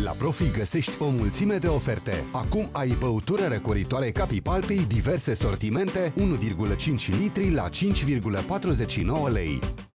La Profi găsești o mulțime de oferte. Acum ai băutură răcoritoare Capipalpei, diverse sortimente, 1,5 litri la 5,49 lei.